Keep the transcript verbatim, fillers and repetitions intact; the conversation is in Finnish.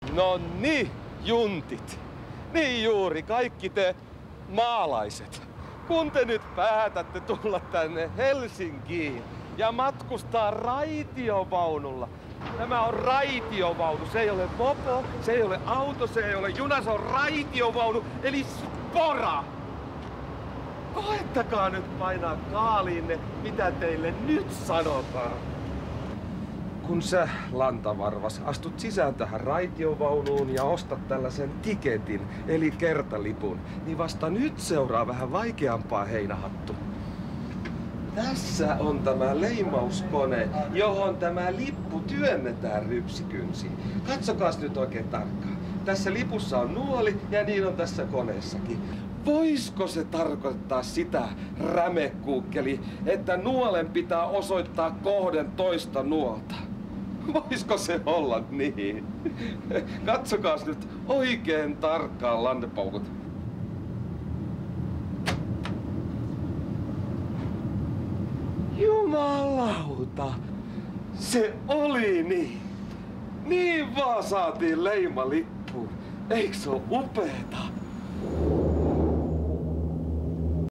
No niin, juntit. Niin juuri, kaikki te maalaiset. Kun te nyt päätätte tulla tänne Helsinkiin ja matkustaa raitiovaunulla. Tämä on raitiovaunu, se ei ole mopo, se ei ole auto, se ei ole juna, se on raitiovaunu, eli spora. Koettakaa nyt painaa kaaliinne, mitä teille nyt sanotaan. Kun sä, lantavarvas, astut sisään tähän raitiovaunuun ja ostat tällaisen tiketin, eli kertalipun, niin vasta nyt seuraa vähän vaikeampaa, heinähattu. Tässä on tämä leimauskone, johon tämä lippu työnnetään rypsikynsiin. Katsokaas nyt oikein tarkkaan. Tässä lipussa on nuoli ja niin on tässä koneessakin. Voisko se tarkoittaa sitä, rämekuukkeli, että nuolen pitää osoittaa kohden toista nuolta? Voisko se olla niin? Katsokaas nyt oikein tarkkaan, lannepaukut. Jumalauta! Se oli niin! Niin vaan saatiin leima lippuun. Eikö se ole upeeta?